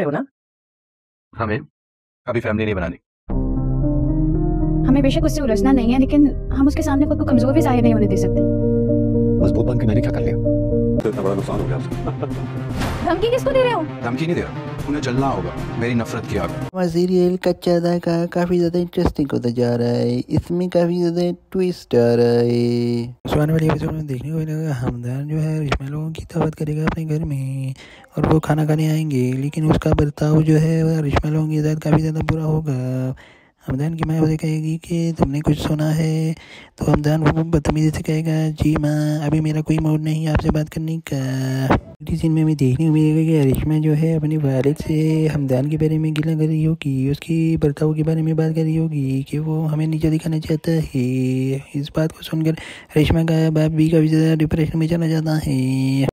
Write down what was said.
रहे हो ना? हमें अभी फैमिली नहीं बनानी। हमें बेशक उससे उलझना नहीं है, लेकिन हम उसके सामने खुद को कमजोर भी जाहिर नहीं होने दे सकते। मजबूत बन के मैंने क्या कर लिया? तो इतना बड़ा नुकसान हो गया। धमकी किसको दे रहे हो? धमकी नहीं दे रहा, उन्हें जलना होगा मेरी नफरत की आग। सीरियल कच्चा दाका काफ़ी ज़्यादा इंटरेस्टिंग होता जा रहा है। इसमें काफ़ी ज़्यादा ट्विस्ट आ रहा है। आने वाली एपिसोड में देखने को मिलेगा हमदान जो है रिश्मा लोगों की दावत करेगा अपने घर में और वो खाना खाने आएंगे, लेकिन उसका बर्ताव जो है वह रिश्मा लोगों के साथ काफ़ी ज़्यादा बुरा होगा। हमदान की माँ उसे कहेगी कि तुमने कुछ सुना है, तो हमदान वो बदतमीजी से कहेगा जी माँ अभी मेरा कोई मूड नहीं है आपसे बात करने का। इस सीन में हमें देखने को मिलेगा कि रिश्मा जो है अपने वालिद से हमदान के बारे में गिला कर रही होगी, उसकी बर्ताव के बारे में बात कर रही होगी कि वो हमें नीचे दिखाना चाहता है। इस बात को सुनकर रिश्मा का बाप भी काफ़ी ज़्यादा डिप्रेशन में चला जाता है।